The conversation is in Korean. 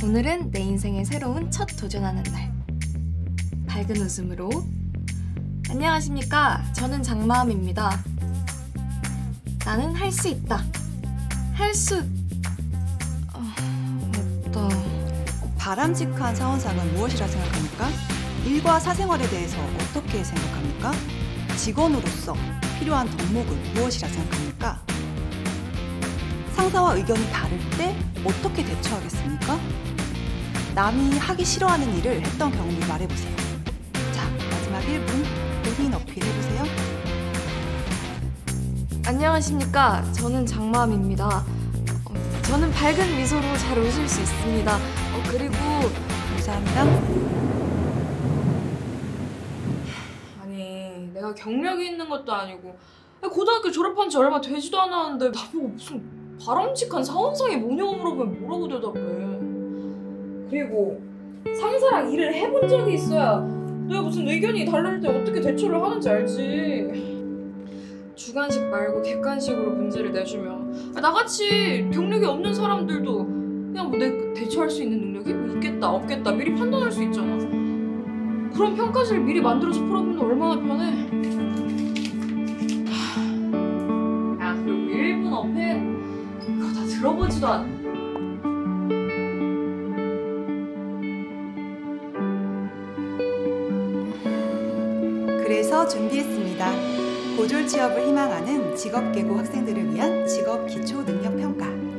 오늘은 내 인생의 새로운 첫 도전하는 날. 밝은 웃음으로. 안녕하십니까. 저는 장마음입니다. 나는 할 수 있다. 없다. 바람직한 사원상은 무엇이라 생각합니까? 일과 사생활에 대해서 어떻게 생각합니까? 직원으로서 필요한 덕목은 무엇이라 생각합니까? 상사와 의견이 다를 때 어떻게 대처하겠습니까? 남이 하기 싫어하는 일을 했던 경험을 말해보세요. 자, 마지막 1분 본인 어필 해보세요. 안녕하십니까. 저는 장마음입니다. 저는 밝은 미소로 잘 웃을 수 있습니다. 그리고 감사합니다. 아니, 내가 경력이 있는 것도 아니고 고등학교 졸업한 지 얼마 되지도 않았는데 나보고 무슨 바람직한 사원상이 뭐냐고 물어보면 뭐라고 대답해. 그리고 상사랑 일을 해본 적이 있어야 내가 무슨 의견이 다를 때 어떻게 대처를 하는지 알지. 주관식 말고 객관식으로 문제를 내주면 나같이 경력이 없는 사람들도 그냥 뭐 내가 대처할 수 있는 능력이 뭐 있겠다 없겠다 미리 판단할 수 있잖아. 그런 평가지를 미리 만들어서 풀어보면 얼마나 편해. 야, 그리고 1분 어필 그거 다 들어보지도 않아. 그래서 준비했습니다. 고졸 취업을 희망하는 직업계고 학생들을 위한 직업 기초 능력 평가.